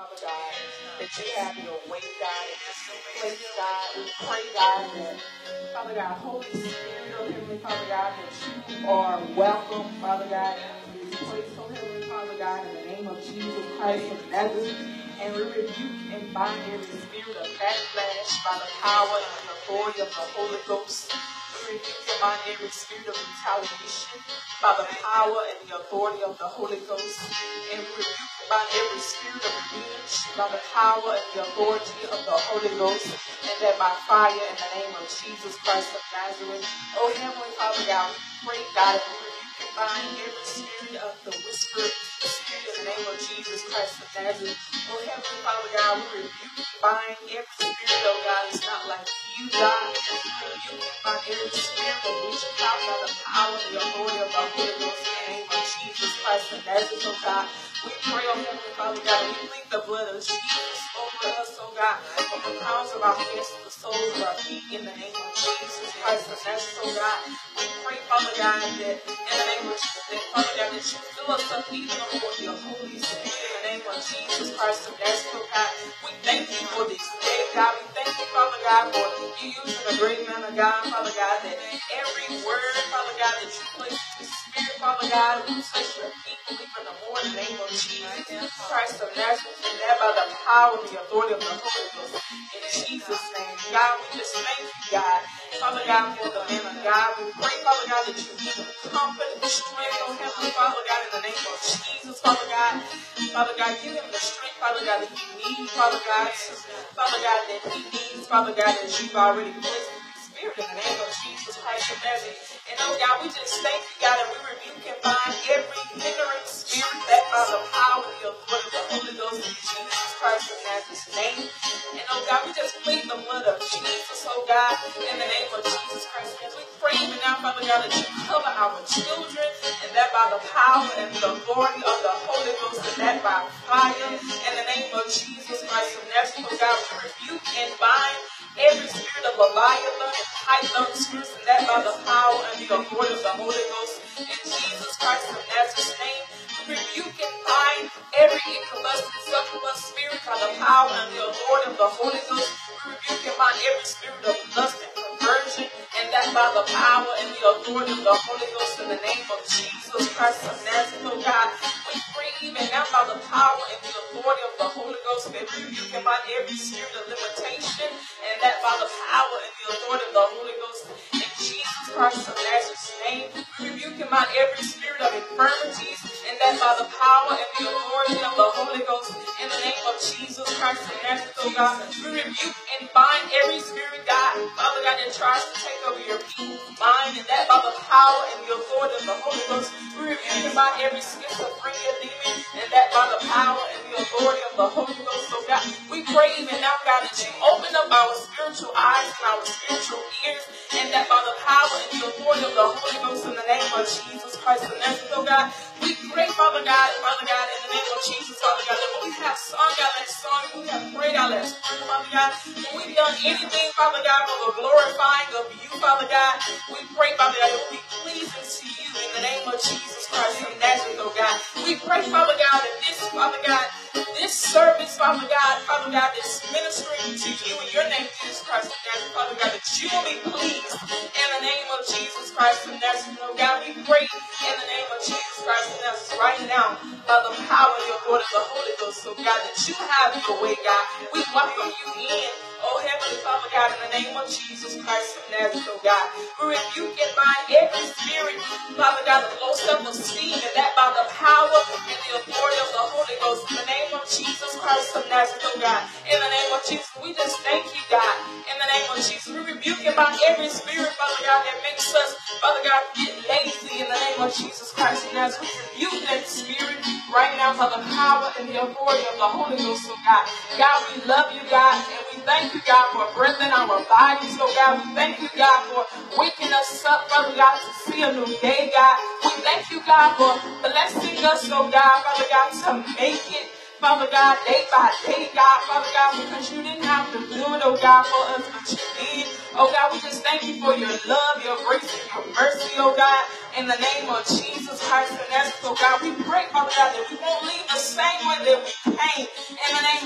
Father God, that you have your way, God, in this place, God. We pray, God, that, Father God, Holy Spirit, oh Heavenly Father God, that you are welcome, Father God, in this place, oh Heavenly Father God, in the name of Jesus Christ of Nazareth. And we rebuke and bind every spirit of backlash by the power and the authority of the Holy Ghost. We rebuke and bind every spirit of retaliation by the power and the authority of the Holy Ghost. And we rebuke and bind every spirit of revenge by the power and the authority of the Holy Ghost. And that by fire in the name of Jesus Christ of Nazareth. Oh, Heavenly Father God, we pray, God, and we rebuke and bind every spirit of the whisper spirit in the name of Jesus Christ of Nazareth. Oh, Heavenly Father God, we rebuke and bind every spirit, oh God, is not like you, God. We rebuke and bind every spirit of witchcraft by the power and the authority of the Holy Ghost in the name of Jesus Christ of Nazareth, oh God. We pray, oh Heavenly Father God, and we plead the blood of Jesus over us, oh God, from the crowns of our heads to the soles of our feet in the name of Jesus Christ of Nazareth, oh God. We pray, Father God, that in the name of Jesus, that, Father God, that you fill us up even with your Holy Spirit in the name of Jesus Christ of Nazareth, oh God. We thank you for this day, God. We thank you, Father God, for you using a great man of God, Father God, that every word, Father God, that you place in the Spirit, Father God, we touch your people even the more in the name of Jesus Christ of Nazareth, and that by the power and the authority of the Holy Ghost. In Jesus' name, God, we just thank you, God. Father God, for the man of God. We pray, Father God, that you give him comfort and strength, oh Heavenly Father God, in the name of Jesus, Father God. Father God, give him the strength, Father God, that he needs, Father God. Father God, that he needs, Father God, that you've already placed in his spirit in the name of Jesus Christ of Nazareth. And oh God, we just thank you, God, and we rebuke and bind every hindering spirit that by the power and the authority of the Holy Ghost in Jesus Christ of Nazareth's name. And oh God, we just plead the blood of Jesus, oh God, in the name of Jesus Christ. As we pray even now, Father God, that you cover our children, and that by the power and the authority of the Holy Ghost, and that by fire, in the name of Jesus Christ of Nazareth, oh God, we rebuke and bind every spirit of Leviathan and Python spirits, and that by the power and the authority of the Holy Ghost, in Jesus Christ of Nazareth's name. We rebuke and bind every incubus and succubus spirit by the power and the authority of the Holy Ghost. We rebuke and bind every spirit of lust and perversion, and that by the power and the authority of the Holy Ghost in the name of Jesus Christ of Nazareth, oh God. We pray even now by the power and the authority of the Holy Ghost that we rebuke and bind every spirit of limitation, and that by the power and the authority of the Holy Ghost in Jesus Christ of Nazareth's name. We rebuke and bind every spirit of infirmities, and that by the power and the authority of the Holy Ghost in the name of Jesus Christ of Nazareth, oh God. We rebuke and bind every spirit, God, Father God, that tries to take over your people's mind, and that by the power and the authority of the Holy Ghost. We rebuke and bind every schizophrenia demon, and that by the power and the authority of the Holy Ghost, oh God. We pray even now, God, that you open up our spiritual eyes and our spiritual ears, and that by the power and the authority of the Holy Ghost in the name of Jesus Christ of Nazareth, oh God. We pray, Father God, in the name of Jesus, Father God, that when we have sung our last song, when we have prayed our last prayer, Father God, when we've done anything, Father God, for the glorifying of you, Father God, we pray, Father God, that we'll be pleasing to you in the name of Jesus Christ of Nazareth, oh God. We pray, Father God, that this, Father God, this service, Father God, this ministering to you in your name, Jesus Christ of Nazareth, Father God, that you will be pleased in the name of Jesus Christ of Nazareth, oh God. We pray in the name of Jesus Christ of Nazareth right now by the power and the authority of the Holy Ghost, oh God, that you have your way, God. We welcome you in, oh Heavenly Father God, in the name of Jesus Christ of Nazareth, oh God. We rebuke and bind every spirit, Father God, of low self-esteem, and that by the power and the authority of the Holy Ghost, in the name of Jesus Christ of Nazareth, oh God. In the name of Jesus, we just thank you, God. In the name of Jesus, we rebuke and bind every spirit, Father God, that makes us, Father God, get lazy in the name of Jesus Christ of Nazareth. We rebuke that spirit right now by the power and the authority of the Holy Ghost, oh God. God, we love you, God, and we thank you, God, for breath in our bodies, oh God. We thank you, God, for waking us up, Father God, to see a new day, God. We thank you, God, for blessing us, oh God, Father God, to make it, Father God, day by day, God, Father God, because you didn't have to do it, oh God, for us, but you did. Oh God, we just thank you for your love, your grace, and your mercy, oh God, in the name of Jesus Christ of Nazareth, oh God. We pray, Father God, that we won't leave the same way that we came, in the name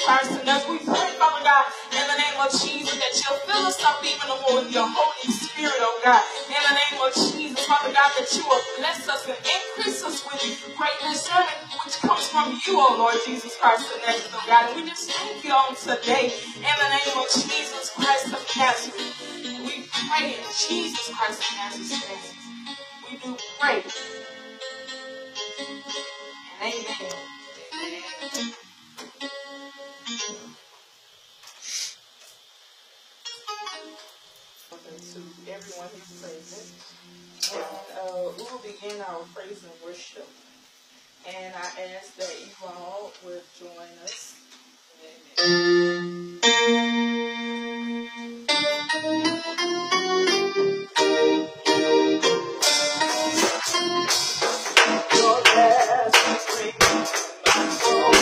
Christ of Nazareth. We pray, Father God, in the name of Jesus, that you'll fill us up even more with your Holy Spirit, oh God. In the name of Jesus, Father God, that you will bless us and increase us with great discernment, which comes from you, oh Lord Jesus Christ of Nazareth, oh God. And we just thank you on today, in the name of Jesus Christ of Nazareth. We pray in Jesus Christ of Nazareth's name. We do pray. And amen. To everyone who's present. And we will begin our praise and worship. And I ask that you all will join us. Your last ring, my soul.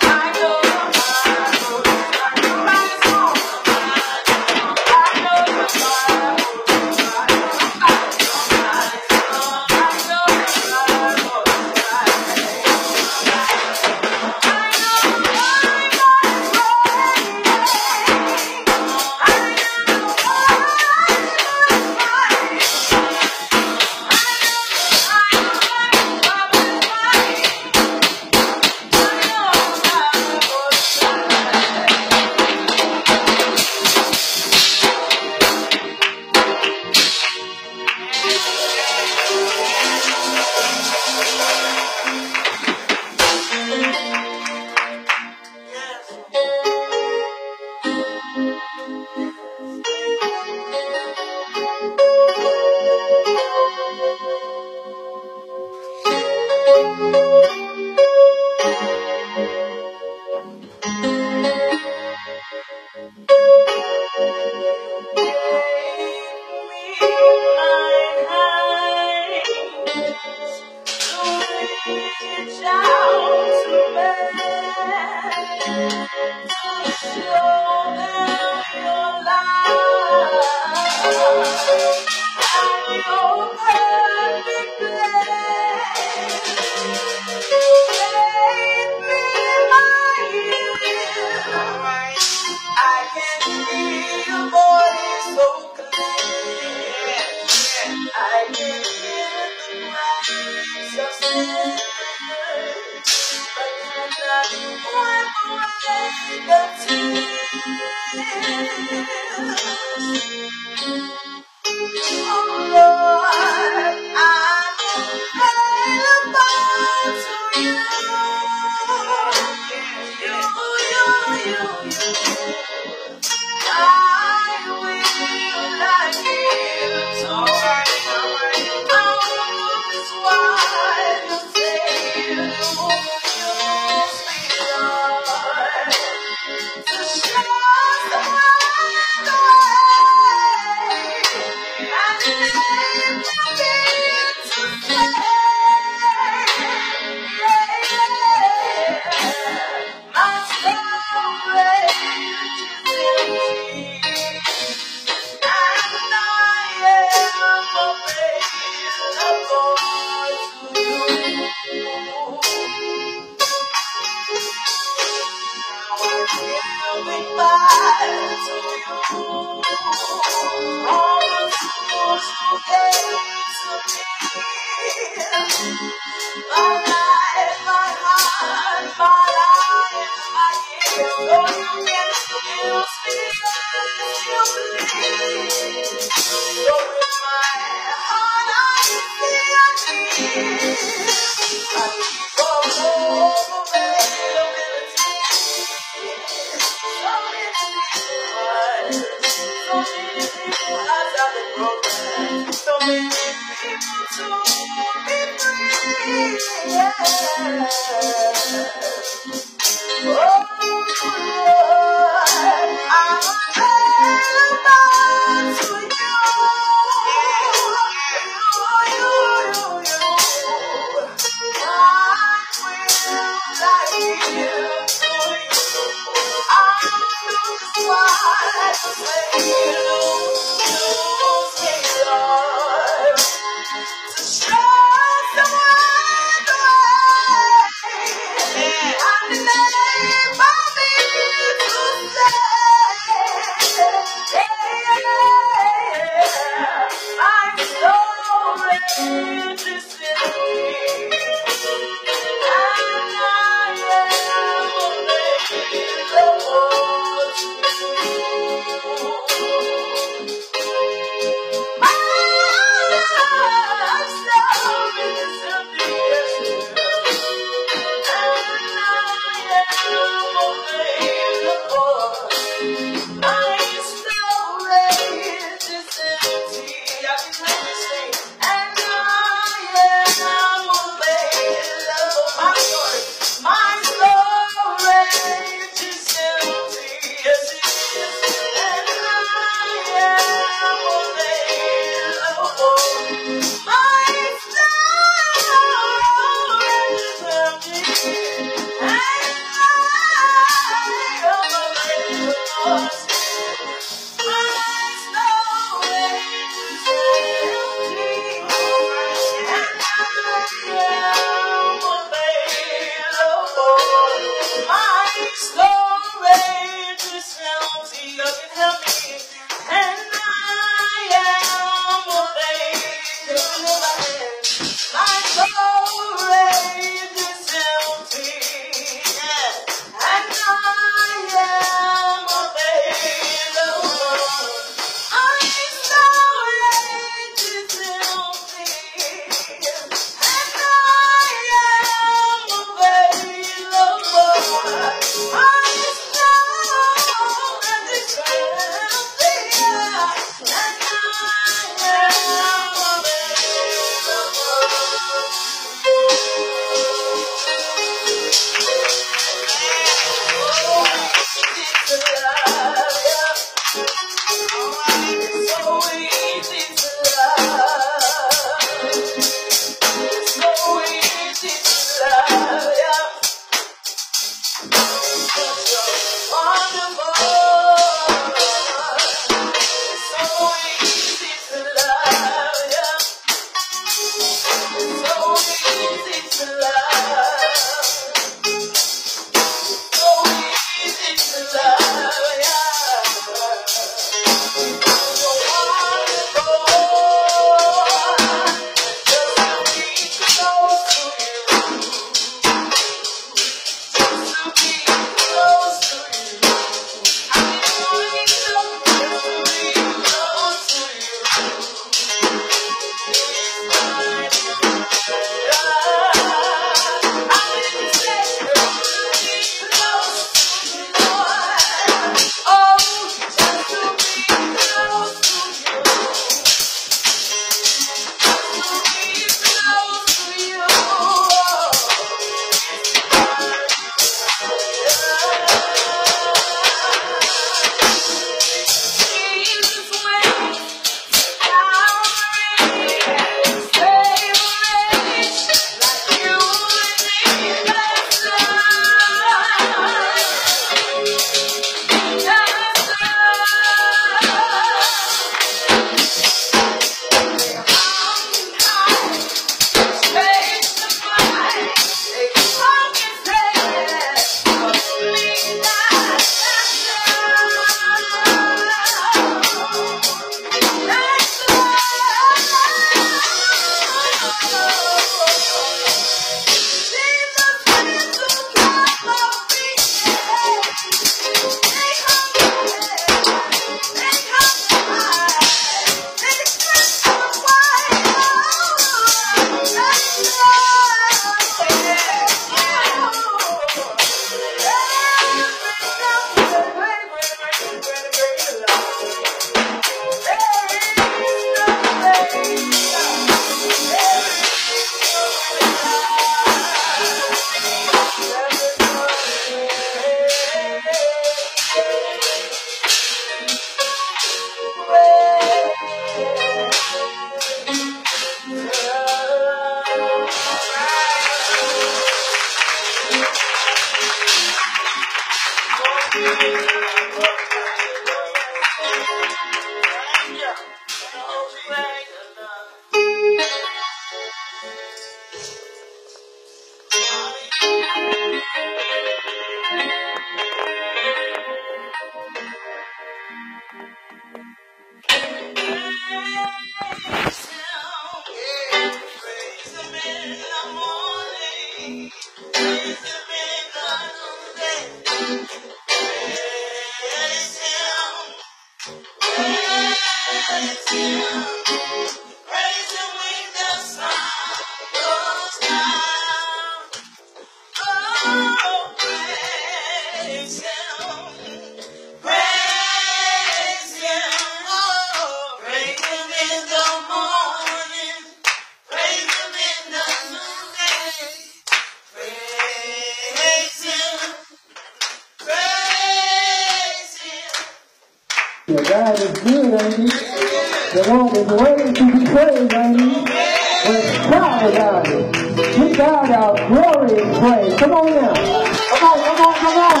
God is good, ain't he? The Lord is worthy to be praised, ain't he? We're proud about it. Give God our glory and praise. Come on now. Come on. Come on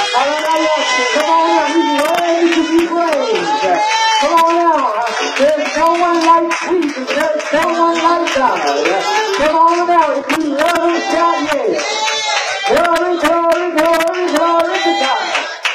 now. He's worthy to be praised. Come on now. There's no one like Jesus. There's no one like God. Come on now. If you love him, shout yes. Glory to God.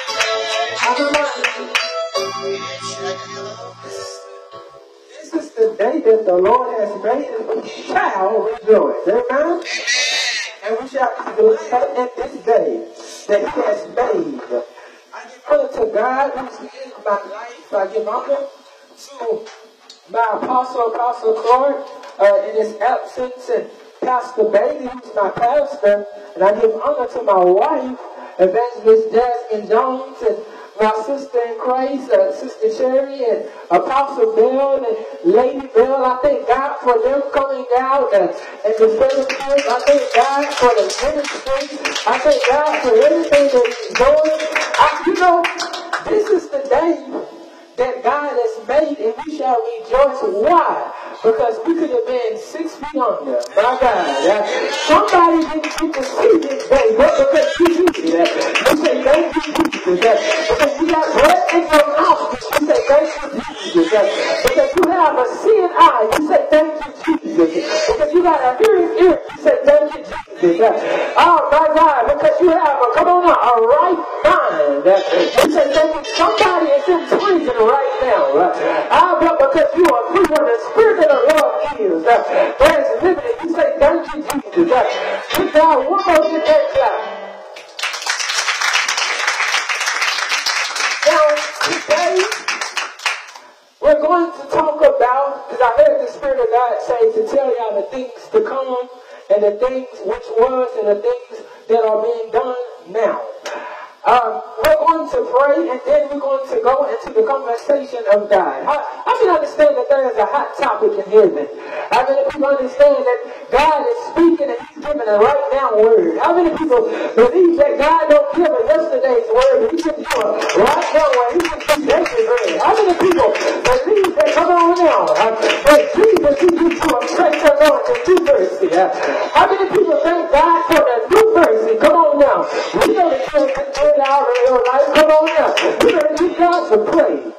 This is the day that the Lord has made, and we shall rejoice. Amen? And we shall rejoice at this day that he has made. I give honor to God who's in my life. I give honor to my Apostle Clark in his absence, and Pastor Bailey, who's my pastor. And I give honor to my wife, Evangelist Jasmine Jones, and my sister in Christ, Sister Sherry, and Apostle Bell, and Lady Bell. I thank God for them coming out and the fellowship. I thank God for the ministry. I thank God for everything that he's doing. This is the day that God has made, and we shall rejoice. Why? Because we could have been 6 feet under. My God. Somebody didn't get to see this day, but because you did that. You say, thank you, Jesus. Because you got breath in your mouth, you say, thank you, Jesus. Because you have a seeing eye, you say, thank you, Jesus. Because you got a hearing ear, you say, thank you, Jesus. Oh, my God. Because you have a right mind. You say, thank you. Somebody is in prison right now. But because you are free from the Spirit of the Lord is, there is liberty. You say, thank you, Jesus. Good God, one more in that clap. Now, today, we're going to talk about, because I heard the Spirit of God say to tell y'all the things to come, and the things which was, and the things that are being done now. We're going to pray, and then we're going to go into the conversation of God. How many understand that there is a hot topic in heaven? How many people understand that God is speaking and he's giving a right now word? How many people believe that God don't give a yesterday's word, but he can do a right now word? He can do today's word. How many people believe that, come on now, that Jesus, he gives you a fresh anointing, new mercy? How many people thank God for the new mercy? Come on now. We know that you're out of your life. Come on now. You better give God some praise.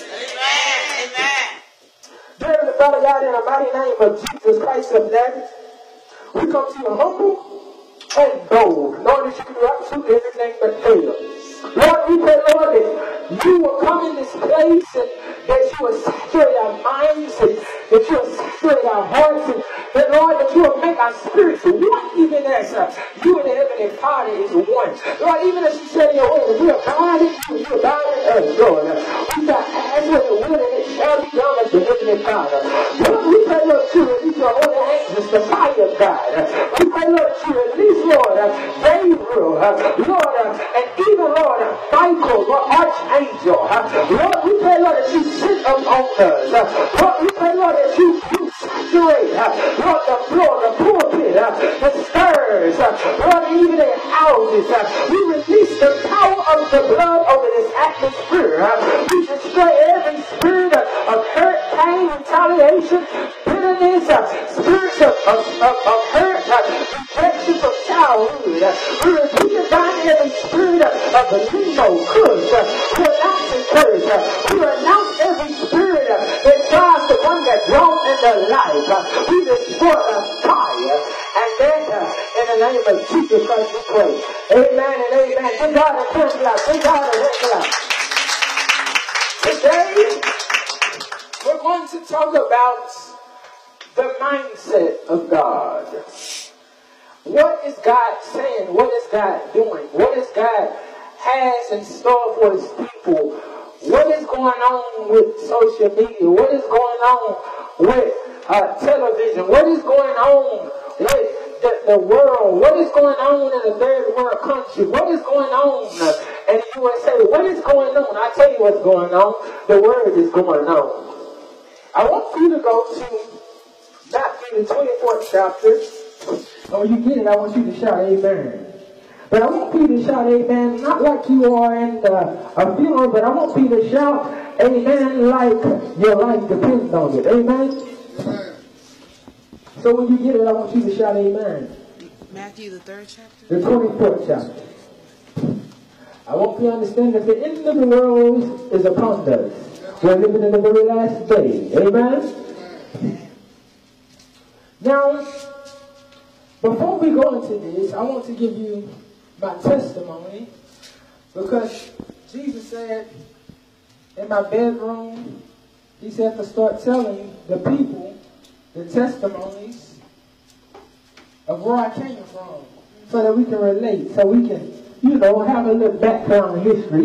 Amen. Dear Father God, in the mighty name of Jesus Christ of Nazareth, we come to you humble and bold, knowing that you can do absolutely everything but fail. Lord, we pray, Lord, that you will come in this place, and that you will saturate our minds, and that you will saturate our hearts, and that, Lord, that you will make our spirits one, even as you and the Heavenly Father is one. Lord, even as you said in your word, we abide in you, you abide in us, Lord. We shall ask what the will, and it shall be done as the Heavenly Father. Lord, we pray, Lord, that you release your holy angels, the fire of God. We pray, Lord, that you release, Lord, Gabriel, Lord, and even, Lord, Michael, Lord, Archangel. Lord, we pray, Lord, that you sit upon us. Lord, we pray, Lord, that you saturate, Lord, the floor, the pulpit, the stairs, Lord, even the houses. We release the power of the blood over this atmosphere. We destroy every spirit of hurt, pain, retaliation, bitterness, spirits of hurt, rejection from childhood. We rebuke and bind every spirit of the limo, curse, we announce and curse. We announce every spirit that life. We destroy the fire. And then, in the name of Jesus Christ, we pray. Amen and amen. Give God a hand clap. Give God a hand clap. Today, we're going to talk about the mindset of God. What is God saying? What is God doing? What is God has in store for his people? What is going on with social media? What is going on with television? What is going on with the world? What is going on in a third world country? What is going on in the USA? What is going on? I tell you what's going on. The word is going on. I want you to go to Matthew, the 24th chapter. And when you get it, I want you to shout amen. But I want you to shout amen, not like you are in a funeral, but I want you to shout amen like your life depends on it. Amen? Amen. So when you get it, I want you to shout amen. Matthew, the 3rd chapter? The 24th chapter. I want you to understand that the end of the world is upon us. We're living in the very last day. Amen? Now, before we go into this, I want to give you my testimony, because Jesus said in my bedroom, he said to start telling the people the testimonies of where I came from, so that we can relate, so we can, have a little background history.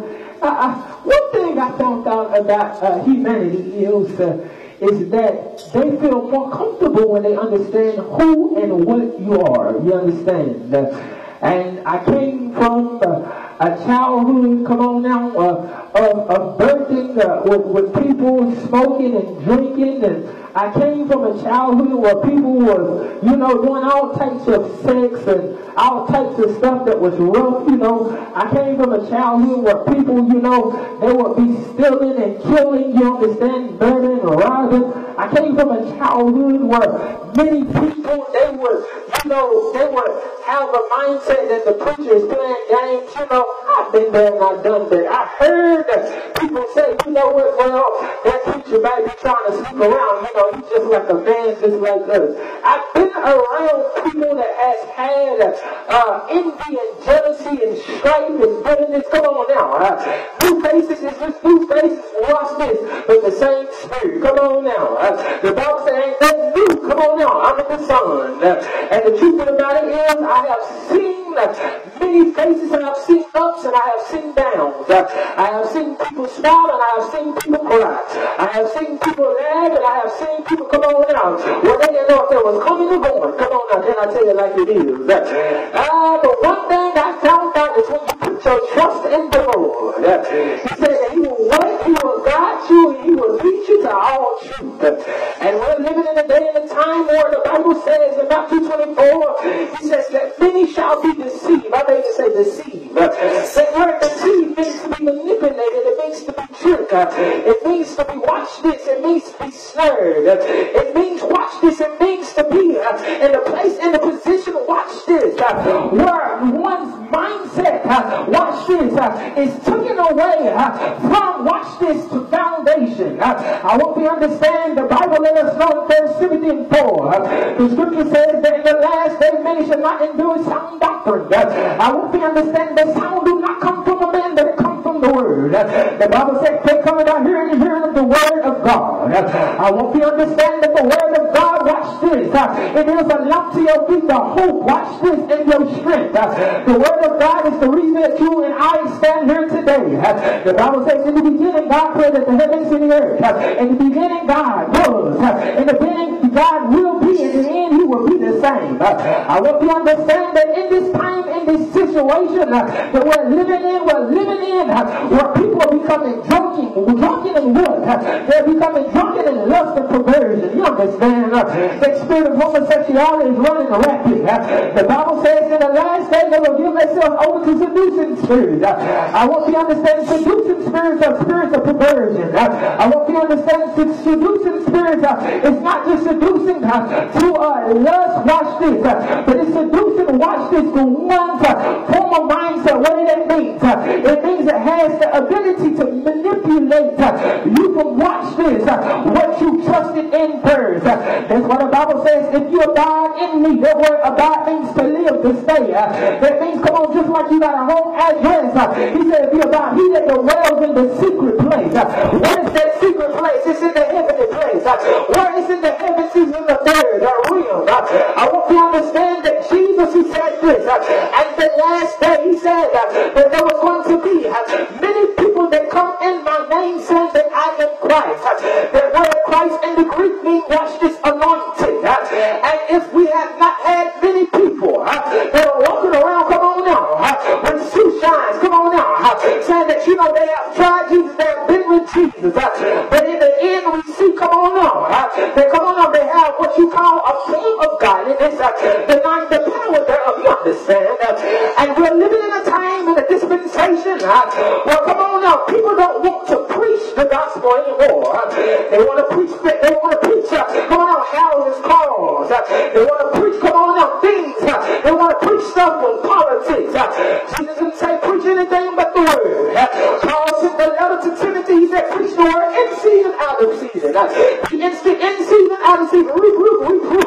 One thing I found out about humanity is that they feel more comfortable when they understand who and what you are. You understand? And I came from a childhood, come on now, of birthing with people smoking and drinking. And I came from a childhood where people were, doing all types of sex and all types of stuff that was rough, I came from a childhood where people, they would be stealing and killing, you understand, murdering and robbing. I came from a childhood where many people, they would have a mindset that the preacher is playing games. I've been there and I've done that. I heard people say, that preacher might be trying to sneak around. He's just like a man, just like us. I've been around people that has had envy and jealousy and strife and bitterness. Come on now. New faces is just new faces. Watch this. But the same spirit. Come on now. The Bible says ain't nothing new. Come on now. I'm in the sun. And the truth of the matter is, I have seen many faces, and I've seen ups and I have seen downs. I have seen people smile and I have seen people cry. I have seen people laugh and I have seen people come on now. Well, they didn't know if they was coming or going. Come on now, can I tell you like it is? But one thing I found out is when you put your trust in the Lord, he said that he will work, he will guide you, and he will lead you to all truth. And we're living in a day and a time where the Bible says in Matthew 24, he says that many shall be deceived. I may even say deceived. The word deceive means to be manipulated. It means to be tricked. It means to be, watch this, it means to be snared. It means, watch this, it means to be in a place, in a position, watch this, where one's mindset, watch this, is taken away from, watch this, to foundation. I hope you understand, the Bible let us know in 1 Timothy 4. The scripture says that in the last day many shall not endure sound doctrine. I hope you understand that sound do not come from a man, but it comes from the word. The Bible says they come out hearing and hearing of the word of God. I hope you understand that the word of God, watch this, it is a lamp to your feet, the hope, watch this, in your strength. The word of God is the reason that you and I stand here today. The Bible says in the beginning God created the heavens and the earth. In the beginning God was. In the beginning God will be. In the end He will be the same. I want you to understand that in this time, in this situation that we're living in, where people are becoming drunken in what? They're becoming drunken in lust and perversion. You understand? The spirit of homosexuality is running rapid. The Bible says in the last day they will give themselves over to seducing spirits. I want you to understand seducing spirits are spirits of perversion. I want you to understand seducing spirits is not just seducing to lust, watch this. But it's seducing, watch this, to one's form of mindset. What does that mean? It means it has the ability to manipulate you from, watch this, what you trusted in first. That's what the Bible says. If you abide in me, that word abide means to live, to stay. That means, come on, just like you got a home address. He said, if you abide, he that dwells in the secret place. What is that secret place? It's in the heavenly place. Where is in the heavens is in the third realm. I want you to understand that Jesus, he said this, and the last day he said that there was going to be many people that come in my name saying that I am Christ. That word Christ in the Greek means, watch this, anointed. And if we have not had many people that are walking around, come on now, with shoe shines, come on now, saying that, you know, they have tried Jesus, they have been with Jesus. But in the end we see, come on now, they have what you call a form of godliness, denying the power thereof, you understand. And we're living in a time, in a dispensation, well, come on now, people don't want to preach the gospel anymore. They want to preach, come on now, houses, cars. They want to preach, come on now, things. They want to preach stuff on politics. Jesus didn't say preach anything but the word. Paul sent the letter to Timothy, he said preach the word in season, out of season. In season, out of season, reproof.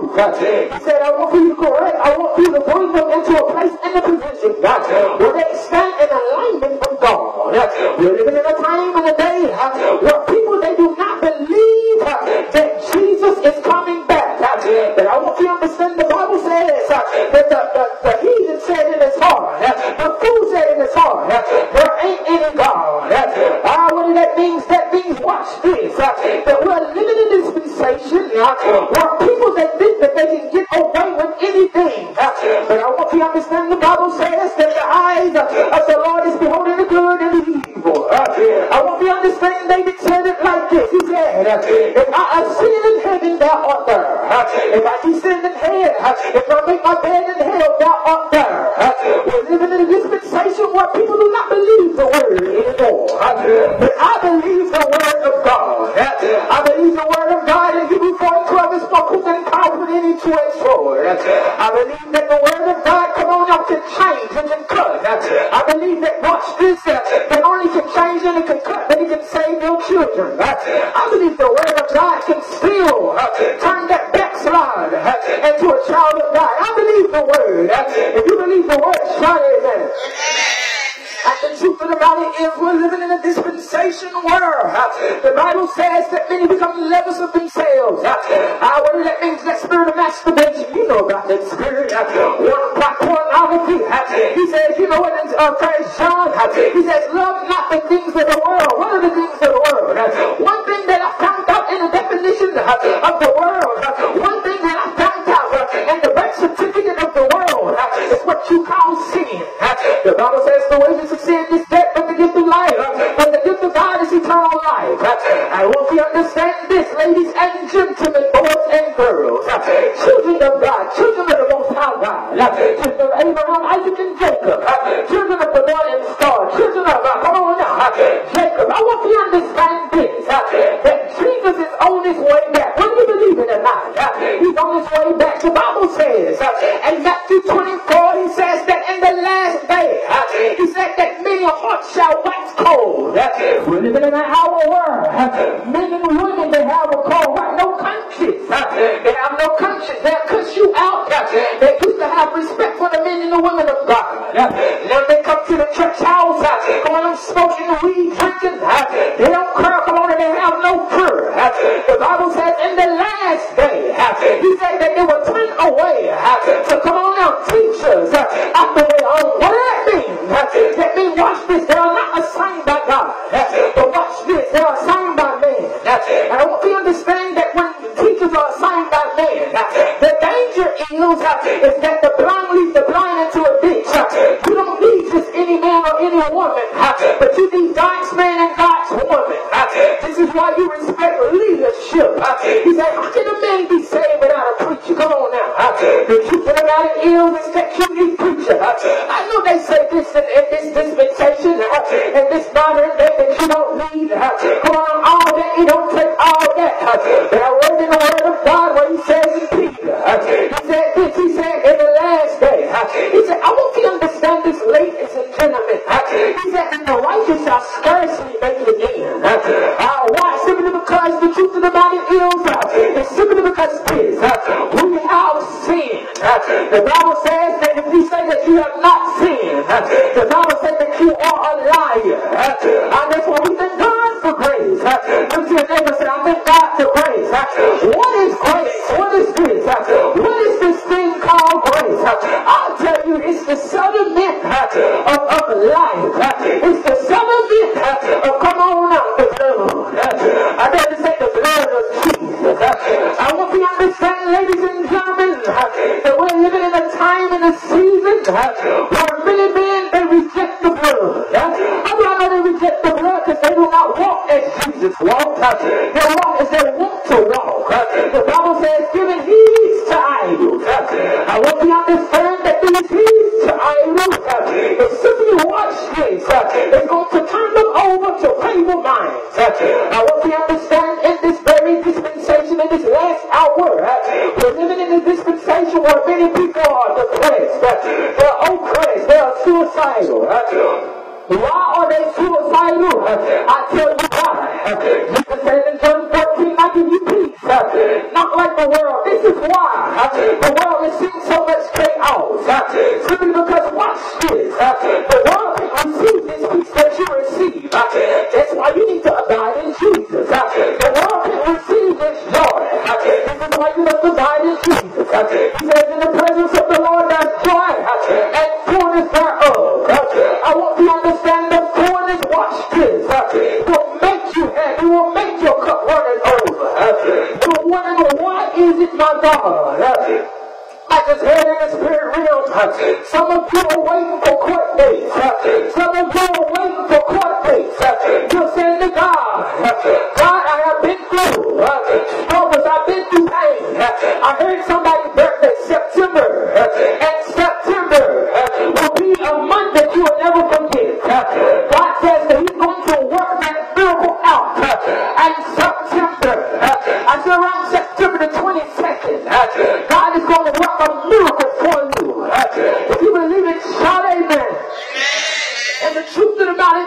He said, I want you to correct, I want you to bring them into a place in the position where they stand in alignment with God. We're living in a time and a day where people, they do not believe that Jesus is coming back. But I want you to understand, the Bible says that the heathen said in his heart, the fool said in his heart, there ain't any God. What does that mean? That means, watch this, that we're living in this dispensation where people that think that they can get away with anything. But I want you to understand, the Bible says that the eyes of the Lord is beholding the good and the evil. I want you to understand, David said it like this. He said, if I ascend in heaven, thou art there. If I descend in hell, if I make my bed in hell, thou art there. We're living in a dispensation where people do not believe the word anymore. But I believe the word of God. I believe the word of God in Hebrews 4:12 is more quick and powerful than any two-edged sword. I believe that the word of God, come on up, can change and can cut. I believe that, watch this, not only can change and it can cut, but it can save your children. I believe the word of God can still turn that backslide into a child of God. I believe the word. If you believe the word, shout amen. And the truth of the matter is, we're living in a dispensation where the Bible says that many become lovers of themselves. What does that mean? That spirit of masturbation. You know about that spirit. One by pornography. He says, you know what in 1 John? He says, love not the things of the world. What are the things of the world? One thing that I found out in the definition of the world, one thing that I found out in the birth certificate of the world is what you call sin. The Bible says the wages of sin is death, but the gift of life, but the gift of God is eternal life. I want you to understand this, ladies and gentlemen, boys and girls, children of God, children of the Most High God, children of Abraham, Isaac, and Jacob, children of the morning star, children of come on now, Jacob. I want you to understand this, that Jesus is on his way back. Whether you believe it or not, he's on his way back. The Bible says, in Matthew 24, he says that in the last day, he said that many hearts shall wax cold. We're living in an hour where men and women, they have a cold heart. No conscience. They have no conscience. They'll cuss you out. They used to have respect for the men and the women of God. Now they come to the church house, come on, smoking, weed, drinking. They don't care, come on, and they have no fear. The Bible says in the last day, he said that they were turned away to come on now, teachers after their own. What does that mean? That means, watch this, they are not assigned by God. But watch this, they are assigned by man. And I want you to understand that when teachers are assigned by man, the danger is that the blind leads the blind into a ditch. You don't need just any man or any woman, but you need God's man and God's woman. This is why you respect leadership. He said, how can a man be saved without a preacher? Come on now. The truth of the matter is that you need preacher. I know they say this in this dispensation, and this modern day that you don't need. Come on, all that, you don't take all that. But I read in the word of God where he says in Peter, he said this, is, it's simply because this, we have sinned. The Bible says that if you say that you have not sinned, the Bible says that you are a liar. And that's why we thank God for grace. Look to your neighbor and say, I thank God for grace. What is grace? What is this? What is this thing called grace? I'll tell you, it's the settlement of life. It's the settlement of, come on out, the blood. I dare to say the blood of Jesus. I want you to understand, ladies and gentlemen, that we're living in a time and a season where many men, they reject the blood. How do I know they reject the blood? Because they do not walk as Jesus walked. They walk as they want to walk. The Bible says, giving heed to idols. I want you to understand that these heeds to idols, if simply watch this, it's going to turn them over to paper minds. I want you to understand in this very dispensation, in this last hour, we're living in a dispensation where many people are depressed. They're oppressed. They're suicidal. Why are they suicidal? I tell you why. Jesus said in John 14, I give you peace. Not like the world. This is why. The world has seen so much chaos. Simply because, watch this. The world can receive this peace that you receive. That's why you need to abide in Jesus. The world can receive this joy. This is why you must abide in Jesus. He says, in the presence of the Lord there's joy and fullness thereof. I want you to understand the fullness, watch this, will make you happy, will make your cup running over. You're wondering, why is it, my God? I just heard in the spirit realm, some of you are waiting for court dates. Some of you are waiting for court dates. You're saying to God, God, I have been through struggles, I've been through pain. I heard somebody's birthday, September, and September will be a month that you will never forget. God says that He's going to work that miracle out. And September, I said around September the 22nd, God is going to work a miracle for you. If you believe it, shout amen. And the truth of the matter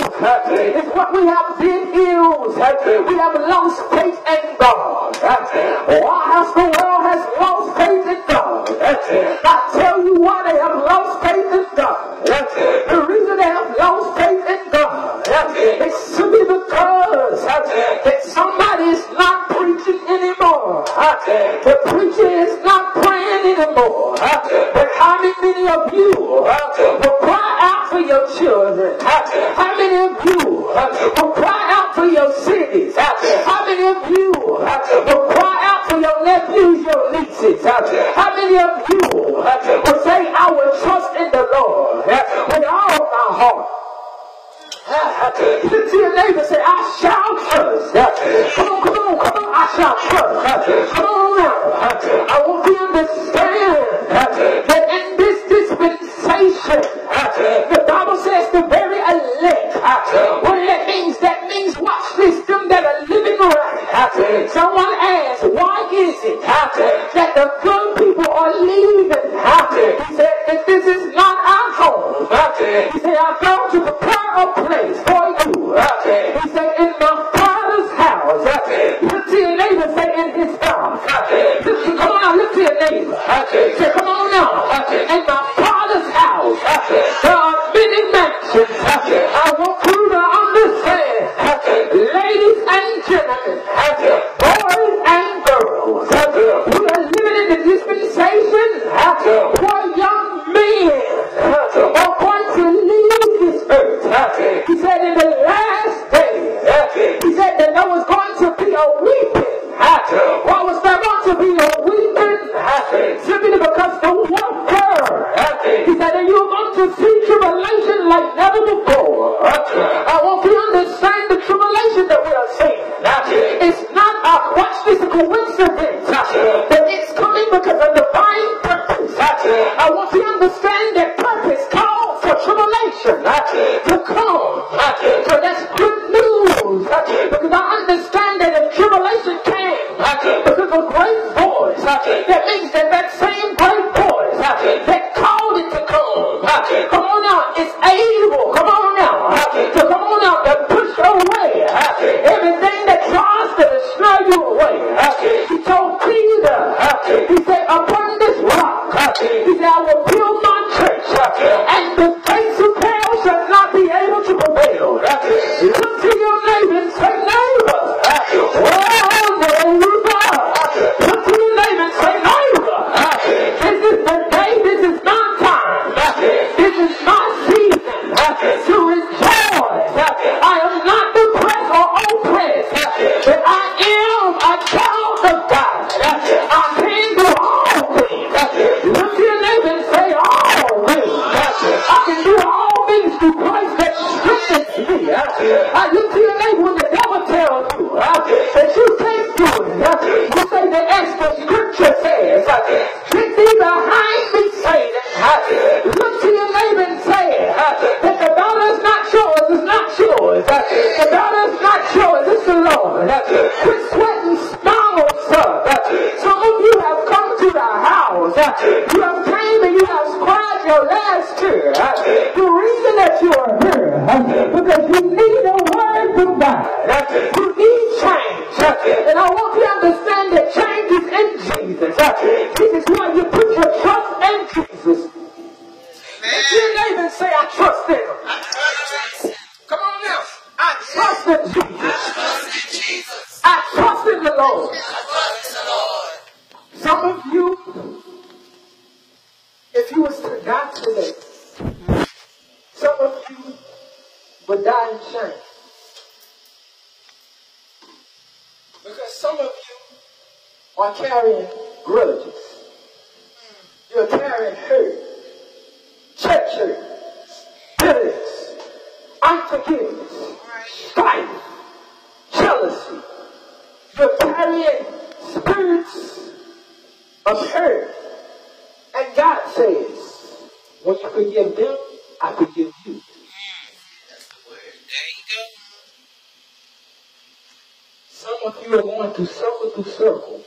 is what we have been is we have lost faith in God. Why has the world has lost faith in God? I tell you why they have lost faith in God. The reason they have lost faith in God is simply because that somebody is not preaching anymore. The preacher is not praying anymore. But how many of you will cry out for your children? How many of you will cry out for your cities? How many of you will cry out for your nephews, your nieces? How many of you will say, I will trust in the Lord with all my heart? Look to your neighbor and say, I shall trust. Come on, I shall trust. Come on now. I want you to understand that in this dispensation, the Bible says the very elect. What that means, watch this, them that are living right. Someone asks, why is it that the good people are leaving? He said that this is not our home. He said, I've come to prepare a place for you. He said, in my Father's house. Look to your neighbor, say, in his house. Come on now, look to your neighbor. Say, come on now. In my Father's house, there are many mansions. I want you to understand, ladies and gentlemen, boys and girls, we are living in the dispensation where young men are going to leave this earth. He said in the last days, he said that there was going to be a weeping. Why was there going to be a weeping? Simply because the warfare. He said that you're going to see tribulation like never before. I want you to understand the tribulation that we are seeing. It's not a coincidence, but it's coming because of divine purpose. I want you to understand that purpose calls for tribulation to come. So that's good news, because I understand that if tribulation came because of great voice, that means that same great voice that called it to come. Come on now, it's able. Come on now, to push away everything that tries to destroy you away. the scripture says, get thee behind me, Satan. Look to your neighbor and say that the battle is not yours, it's not yours. The battle is not yours, it's the Lord. Quit sweating small, son. Some of you have come to the house. You have came and you have cried your last tear. The reason that you are here, because you need a word from God. You need change. And I want you to understand that change is in Jesus. This is why you put your trust in Jesus. Let your neighbor say, I trust in him. Come on now. I trust in Jesus. I trust in the Lord. Some of you, if you was to die today, some of you would die in shame. Because some of you are carrying grudges. You're carrying hurt, church hurt, bitterness, unforgiveness, strife, jealousy. You're carrying spirits of hurt. And God says, when you forgive them, I forgive you. That's the word. There you go. Some of you are going to circle through circles.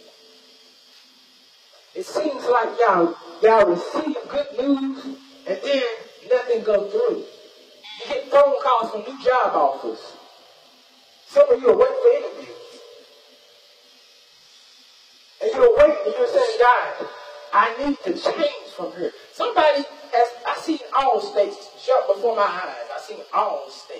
It seems like y'all receive good news and then nothing goes through. You get phone calls from new job offers. Some of you are waiting for interviews. And you're waiting and you're saying, God, I need to change from here. Somebody has, I seen all states shut before my eyes. I seen all states.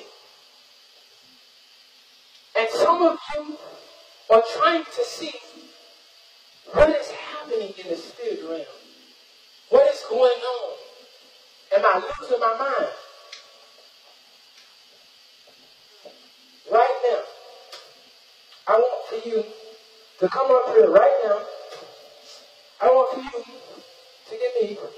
And some of you are trying to see what is happening in the spirit realm. What is going on? Am I losing my mind? Right now, I want for you to come up here right now. I want for you to give me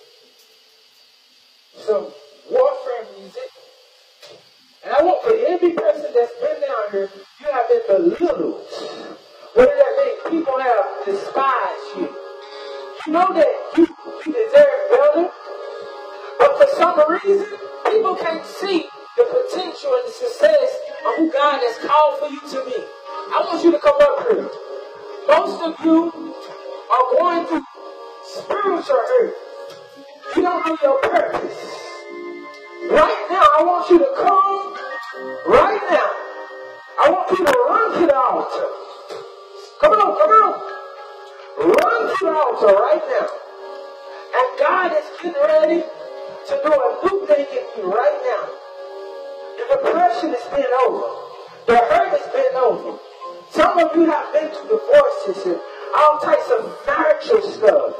some warfare music. And I want for every person that's been down here, you have been belittled. What does that mean? People have despised you. You know that you deserve better. But for some reason, people can't see the potential and the success of who God has called for you to be. I want you to come up here. Most of you are going through spiritual hurt. You don't know your purpose. Right now, I want you to come. Right now, I want you to run to the altar. Come on, come on. Run to the altar right now. And God is getting ready to do a new thing in you right now. The depression has been over. The hurt has been over. Some of you have been through divorces and all types of marital stuff.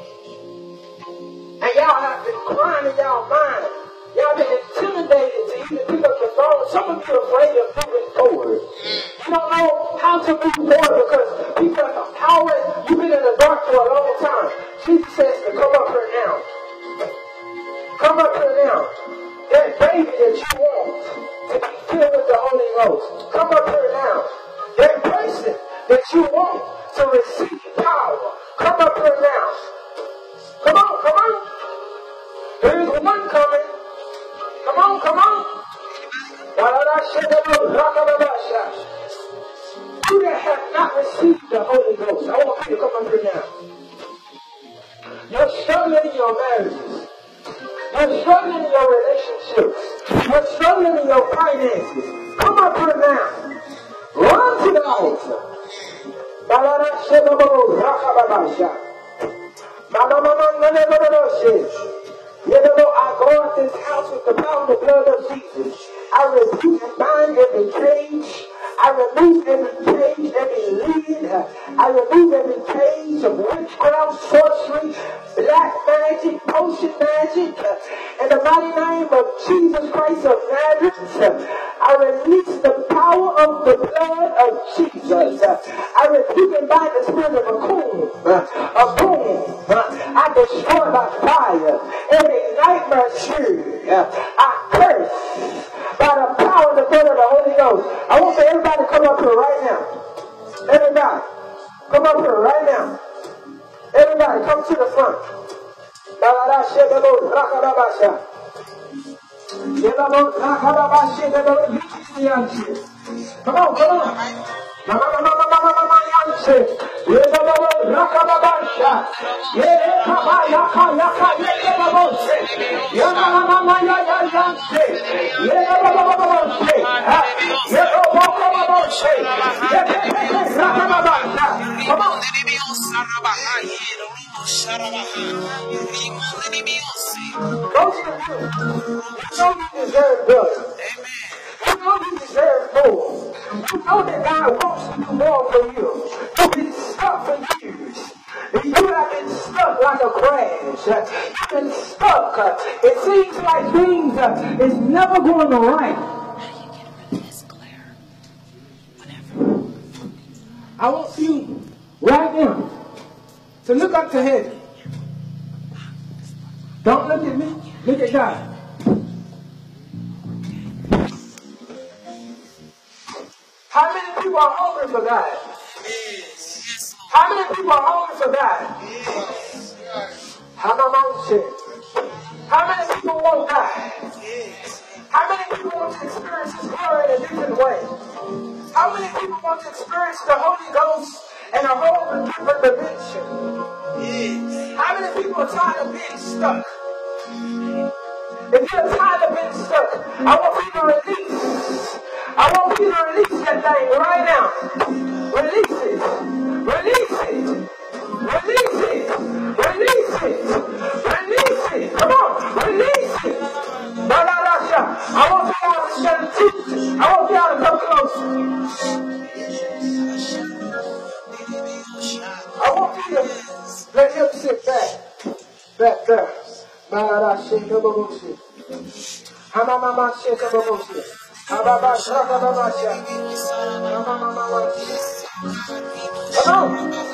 And y'all have been crying in y'all mind. Y'all been intimidated to even pick up the phone. Some of you are afraid of moving forward. You don't know how to move forward because people have power. You've been in the dark for a long time. Jesus says to come up here now. Come up here now. That baby that you want to be filled with the Holy Ghost. Come up here now. That person that you want to receive power. Come up here now. Come on, come on. There's one coming. Come on, come on. You that have not received the Holy Ghost, I want you to come up here now. You're struggling in your marriages. You're struggling in your relationships. You're struggling in your finances. Come up here now. Run to the altar. I go out this house with the power of the blood of Jesus. I rebuke and bind every cage. I remove every cage, every lid. I remove every cage of witchcraft, sorcery, black magic, potion magic. In the mighty name of Jesus Christ of Nazareth, I release the power of the blood of Jesus. I rebuke and bind the spirit of a coon. I destroy by fire every nightmare spirit. I curse by the power of the blood of the Holy Ghost. I want for everybody to come up here right now. Everybody. Come up here right now. Everybody, come to the front. Come on, come on. Most of you know you deserve better. You know you deserve more. You know that God wants to do more for you. You've been stuck for years. You have been stuck like a crash. You've been stuck. It seems like things is never going right. I want you right now to look up to heaven. Don't look at me. Look at God. How many people are hungry for God? How many people are hungry for God? How many people want God? How many people want to experience His glory in a different way? How many people want to experience the Holy Ghost in a whole different dimension? How many people are tired of being stuck? If you're tired of being stuck, I want you to release. I want you to release that thing right now. Release it. Release it. Release it. Release it. Release it. Come on. Release it. I want y'all to shut the teeth. I want y'all to come close. I want you to let him sit back. Back there. Come on.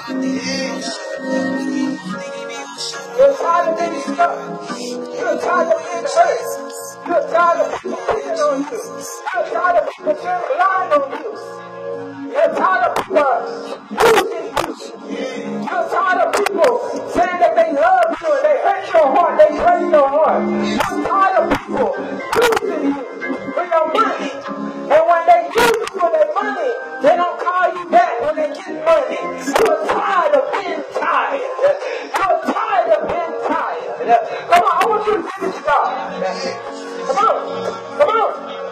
You're tired of being stuck. You're tired of being hurt. You're tired of people picking on you. You're tired of people lying on you. You're tired of people using you. You're tired of people saying that they love you and they hurt your heart, they break your heart. You're tired of people using you for your money. And when they use you for their money, they don't call you back when they get money. You're tired of being tired. You're tired of being tired. Come on, I want you to give it to God. Come on. Come on.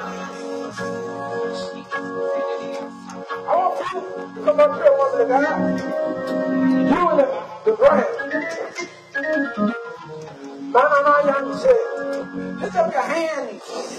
I want you to come up here, woman of God. You and the brand. My young said, lift up your hands.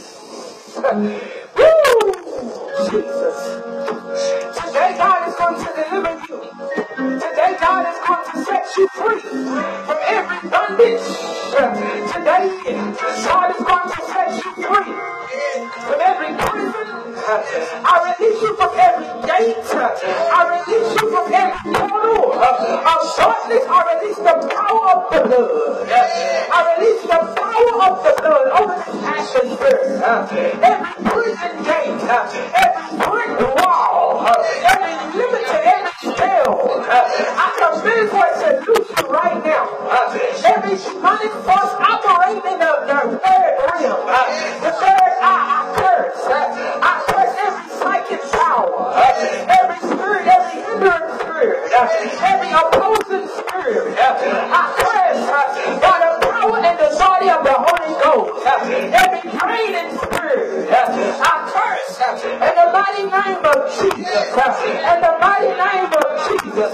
Woo! Jesus. Today God is going to deliver you. Today God is going to set you free from every bondage. Today God is going to set you free from every prison. I release you from every gate. I release you from every portal of darkness. I release the power of the blood. I release the power of the blood over this atmosphere. Every prison gate, every brick wall, every limit to every spell. I command for it to loose you right now. Every demonic force operating in the third realm, the third eye, I curse. I curse every psychic power, every spirit, every hindering spirit, every opposing spirit. I curse by the power and the authority of the Holy Ghost. Every draining spirit, I curse in the mighty name of Jesus. In the mighty name of Jesus.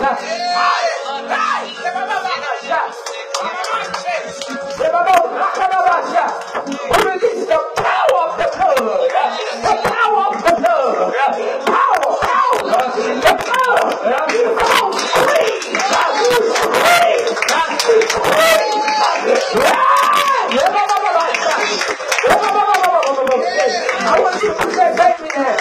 We release the power of the blood. The power of the blood. Power, the blood. Come on, free. I want you to say, baby, now.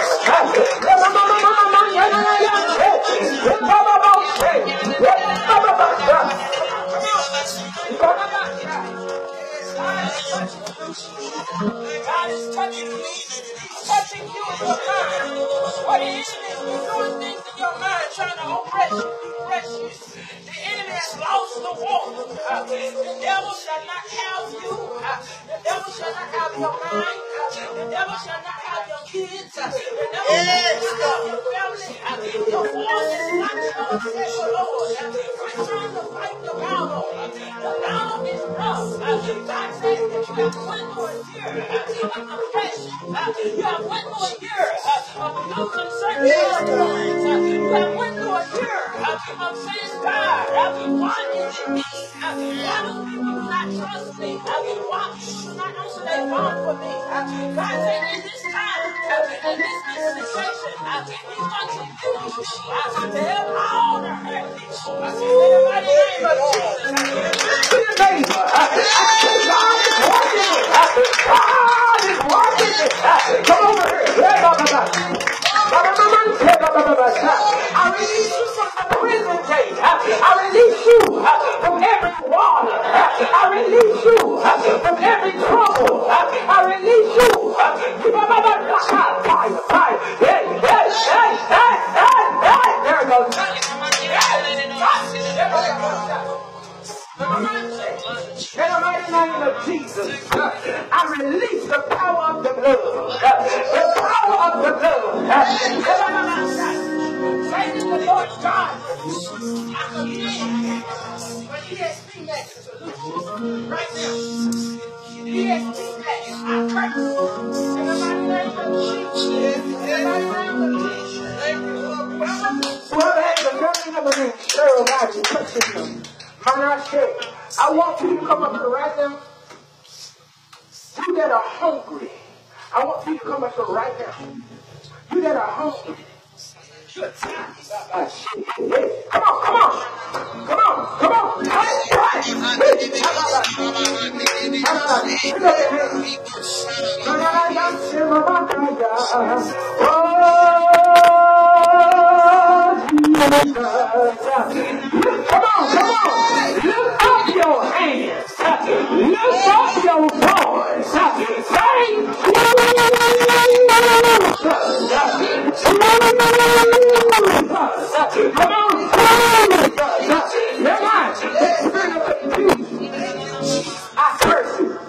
God is touching me. He's touching you in your mind. What he is doing things in your mind are trying to oppress you, depress you. The enemy has lost the war. The devil shall not have you. The devil shall not have your mind. The devil shall not have your kids. The devil shall not have your family. The war is not yours, says the Lord. Return to fight the battle. The battle is rough. God says that you have went through a year of depression. You have went through a year of losing certain loved ones. You have went through a year of saying, God, why is it me? Why do people not trust me? Why do not answer their phone for me? God said in this time, in this dispensation, He's going to use me to help all the hurt people. In the mighty name of Jesus. God is working it. Come over here. I release you from the prison gate. I release you from every water. I release you from every trouble. I release you. Fire. Hey. There it goes. In the mighty name of Jesus, I release the power of the blood. The power of the blood. Say to the Lord God, I command for ESP next solution right now. ESP next, I curse. In the mighty name of Jesus. In the mighty name of Jesus. Whoever has the burning of a Cheryl, God, you touching them. I want you to come up here right now. You that are hungry, I want you to come up here right now. You that are hungry. Come on. Come on. Lift up your hands. Lift up your voice. Thank you. Come on. I curse you.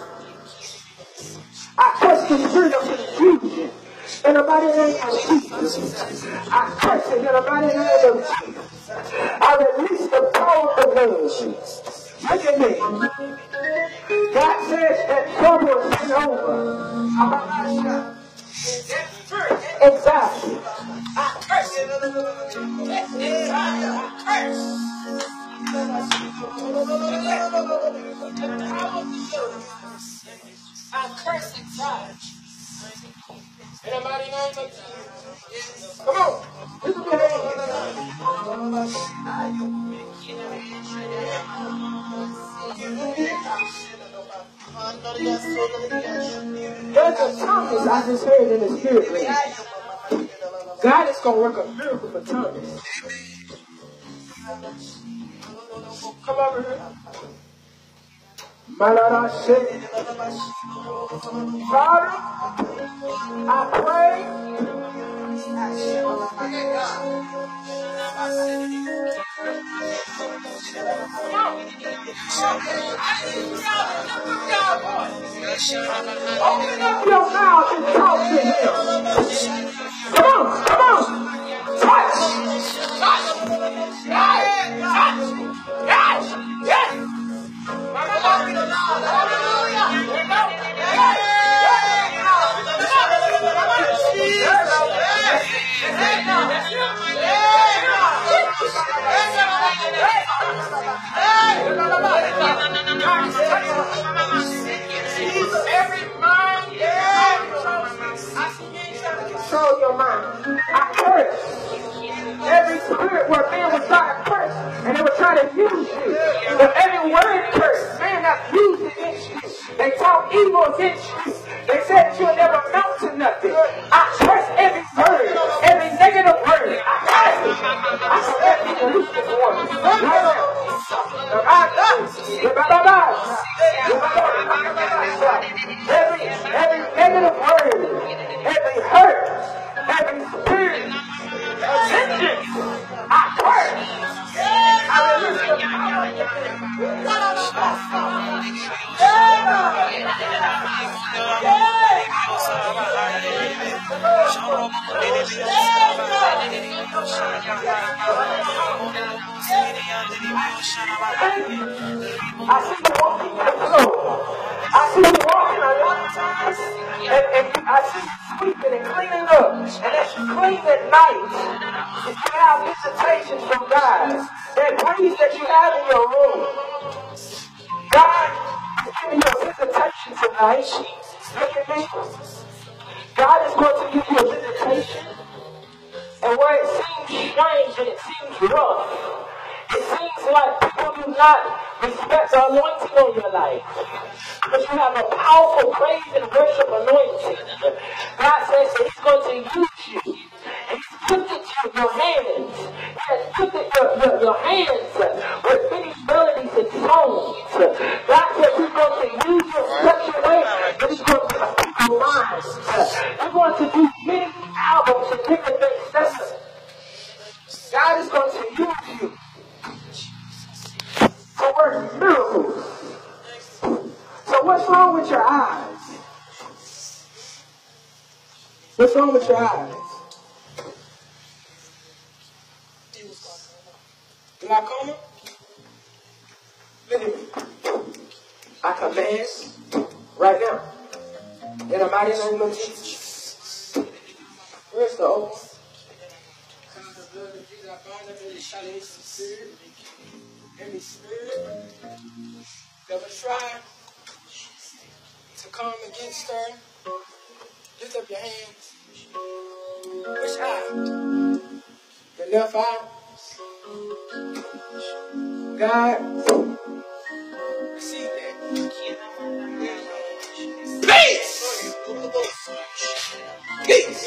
I curse the spirit of confusion. In the mighty name of Jesus. I curse it in the mighty name of Jesus. I release the power of the blood. Look at me. God says that trouble is over. Exactly. I curse it. I curse inside. In the mighty name of Jesus. Come on. There's a Thomas I just heard in the spirit realm. God is going to work a miracle for Thomas. Come over here. Father, I pray. Open up your mouth and talk to him. Come on. Touch. Yes. Every mind, control your mind. I curse every spirit where man was trying to curse and they were trying to use you. But every word curse, man have used against you. They talk evil against you. They said you'll never amount to nothing. I curse every word, every negative word. I curse it. I let people lose this woman. Right now. Every negative word, every hurt, every spirit of vengeance, I I see you walking in the flow. I see you walking a lot of times, and I see you sweeping and cleaning up. And as you clean at night, if you have visitations from God, that breeze that you have in your room, God is giving you a visitation tonight. Look at me. God is going to give you a visitation. And where it seems strange and it seems rough, it seems like people do not respect the anointing on your life. But you have a powerful praise and worship anointing. God says that He's going to use you. And He's gifted you your hands. He has gifted your hands with many melodies and songs. God says He's going to use you in such a way that He's going to touch people's minds. You're going to do many albums and different things. God is going to use you to work miracles. So what's wrong with your eyes? What's wrong with your eyes? Glaucoma? Look at me. I command right now, in the mighty name of Jesus. Where's the old one? Every spirit that was trying to come against her, lift up your hands. Which eye? The left eye. God, receive that. Peace! Peace!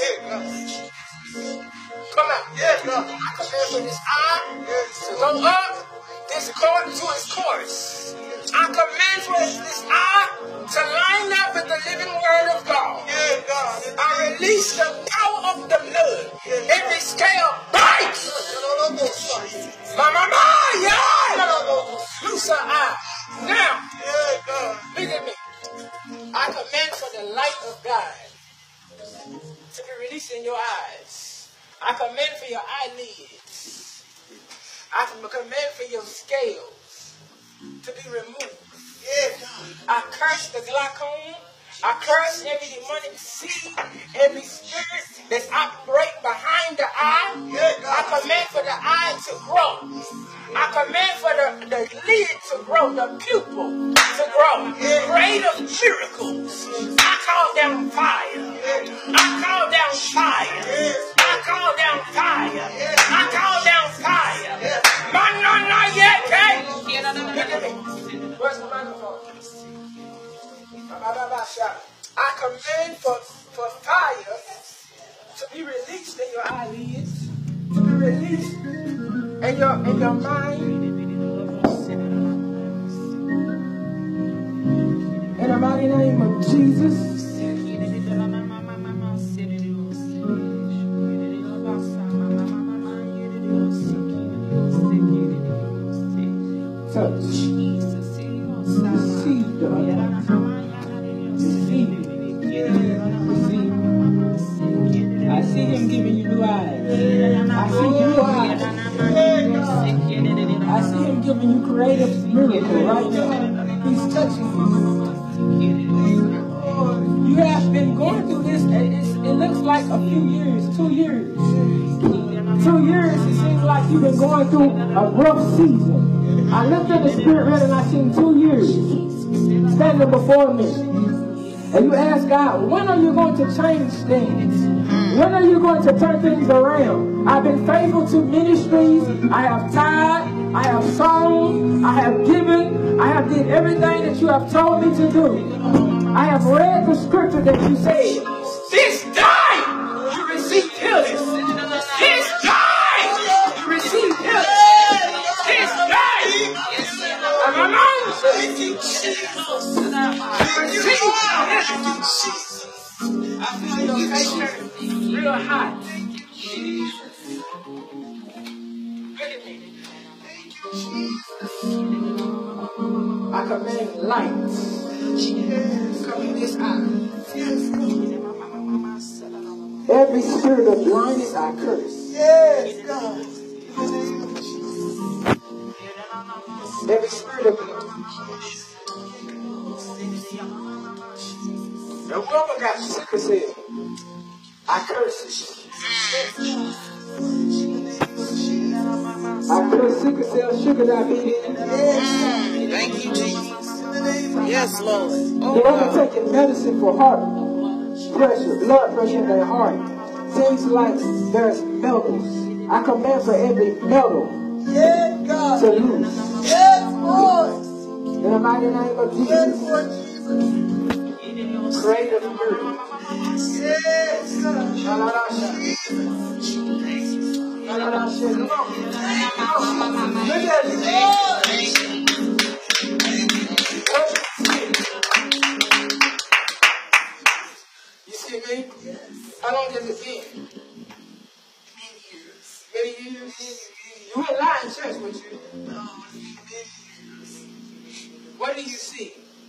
Come out. Yeah, God. I command for this eye to go up. This according to its course. I command for this eye to line up with the living word of God. Yeah, God. I release the power of the blood. Every scale bites. Mama, yeah. Loose her eye. Now, look at me. I command for the light of God to be released in your eyes. I command for your eyelids. I command for your scales to be removed. I curse the glaucoma. I curse every demonic seed, every spirit that's operating behind the eye. I command for the eye to grow. I command for the lid to grow, the pupil to grow. Greater miracles. I call down fire. I call down fire. I call down fire. I call down fire. Look at me. Where's the microphone? I command for fire to be released in your eyelids, to be released in your mind. In the mighty name of Jesus. Touch. Receive the I see Him giving you new eyes. I see new eyes. I see Him giving you creative miracle right now. He's touching you. You have been going through this. It looks like a few years, 2 years. 2 years, it seems like you've been going through a rough season. I looked at the spirit realm and I seen 2 years standing before me. And you ask God, when are you going to change things? When are you going to turn things around? I've been faithful to ministries. I have tithed. I have sown. I have given. I have did everything that you have told me to do. I have read the scripture that you said. This day you receive healing. This day you receive healing. This day. I feel your faith real hot. Look at me. I command light to come in this eye. Every spirit of blindness, I curse. Yes, God. Every spirit of blindness. The woman got sickle cell. I curse it. I curse sickle cell, sugar diabetes. Thank you, Jesus. Yes, Lord. The woman taking medicine for heart pressure, blood pressure in their heart. Seems like there's metals. I command for every metal to loose. Yes, Lord. In the mighty name of Yes, Jesus. Lord Jesus. Creative miracle. Yes, God. Come on. Look at it. You see me? How long has it been? Many years. You wouldn't lie in church, would you? What do you see?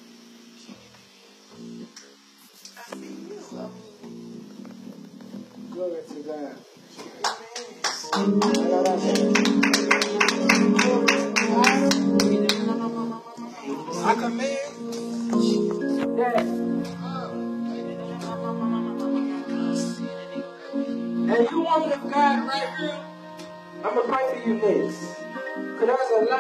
Glory to God. I command that. And you woman of God right here, I'm going to pray for you next. Because there's a lot.